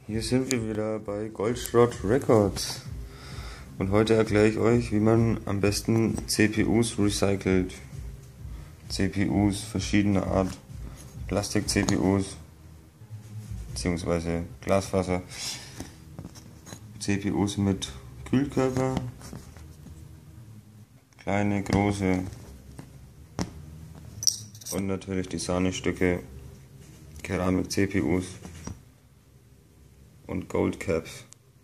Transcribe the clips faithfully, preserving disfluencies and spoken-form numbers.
Hier sind wir wieder bei Goldschrott Records und heute erkläre ich euch, wie man am besten C P Us recycelt. C P Us verschiedener Art, Plastik-C P Us bzw. Glasfaser, C P Us mit Kühlkörper, kleine, große und natürlich die Sahnestücke Keramik-C P Us und Gold Caps.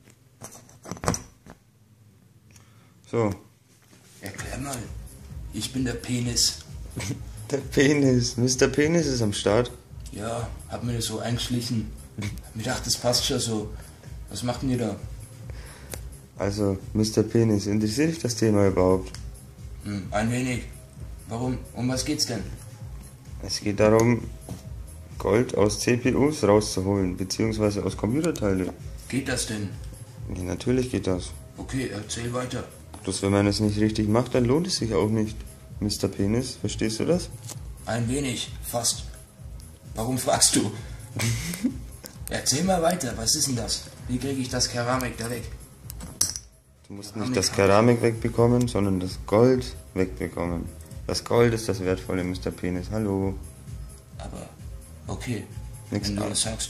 So. Erklär mal. Ich bin der Penis. Der Penis. Mister Penis ist am Start. Ja, hab mir das so eingeschlichen. Hab mir gedacht, das passt schon so. Was macht denn ihr da? Also, Mister Penis, interessiert dich das Thema überhaupt? Hm, ein wenig. Warum? Um was geht's denn? Es geht darum, Gold aus C P Us rauszuholen, beziehungsweise aus Computerteile. Geht das denn? Ja, natürlich geht das. Okay, erzähl weiter. Bloß wenn man es nicht richtig macht, dann lohnt es sich auch nicht. Mister Penis, verstehst du das? Ein wenig, fast. Warum fragst du? Erzähl mal weiter, was ist denn das? Wie kriege ich das Keramik da weg? Du musst nicht das Keramik wegbekommen, sondern das Gold wegbekommen. Das Gold ist das Wertvolle, Mister Penis. Hallo. Aber, okay, Nix wenn du an. das sagst.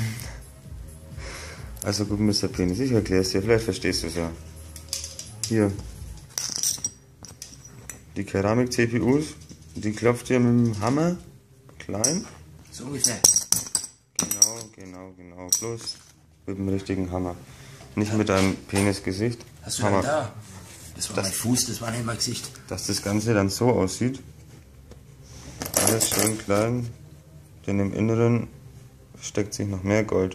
Also gut, Mister Penis, ich erkläre es dir, vielleicht verstehst du es ja. Hier. Die Keramik-C P Us, die klopft ihr mit dem Hammer klein. So ungefähr. Genau, genau, genau. Bloß mit dem richtigen Hammer. Nicht mit deinem Penisgesicht. Hast du Hammer. denn da? Das war Das- mein Fuß, das war nicht mein Gesicht. Dass das Ganze dann so aussieht. Alles schön klein. Denn im Inneren versteckt sich noch mehr Gold.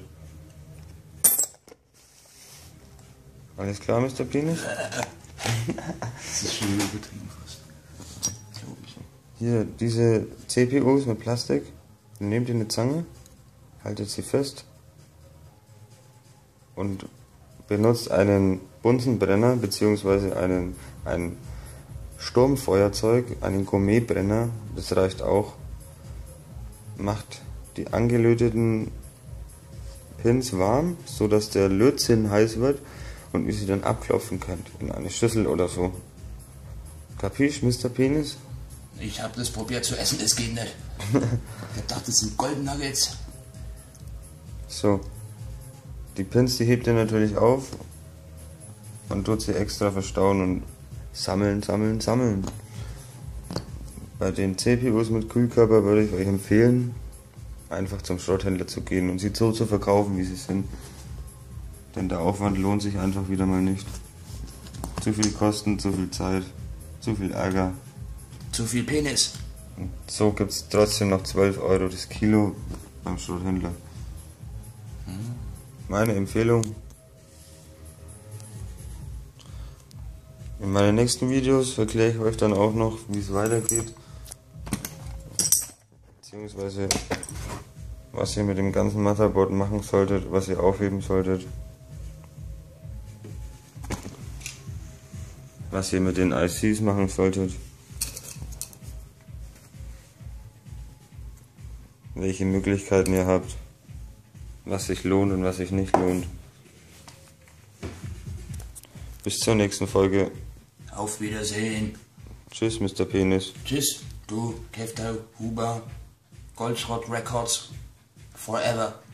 Alles klar, Mister Penis? Das ist schon übertrieben fast. Glaub ich. Hier, diese C P Us mit Plastik. Nehmt ihr eine Zange, haltet sie fest und benutzt einen Bunsenbrenner bzw. einen, ein Sturmfeuerzeug, einen Gourmetbrenner, das reicht auch. Macht die angelöteten Pins warm, so dass der Lötzinn heiß wird und ihr sie dann abklopfen könnt in eine Schüssel oder so. Kapisch, Mister Penis? Ich habe das probiert zu essen, das geht nicht. Ich hab gedacht, das sind Golden Nuggets. So, die Pins, die hebt ihr natürlich auf und tut sie extra verstauen und sammeln, sammeln, sammeln. Bei den C P Us mit Kühlkörper würde ich euch empfehlen, einfach zum Schrotthändler zu gehen und sie so zu verkaufen, wie sie sind. Denn der Aufwand lohnt sich einfach wieder mal nicht. Zu viel Kosten, zu viel Zeit, zu viel Ärger. Zu viel Penis. Und so gibt es trotzdem noch zwölf Euro das Kilo beim Schrotthändler. Meine Empfehlung. In meinen nächsten Videos erkläre ich euch dann auch noch, wie es weitergeht. Beziehungsweise was ihr mit dem ganzen Motherboard machen solltet, was ihr aufheben solltet. Was ihr mit den I Cs machen solltet. Welche Möglichkeiten ihr habt. Was sich lohnt und was sich nicht lohnt. Bis zur nächsten Folge. Auf Wiedersehen. Tschüss, Mister Penis. Tschüss, du, Keftau, Huber, Goldschrott Records. Forever.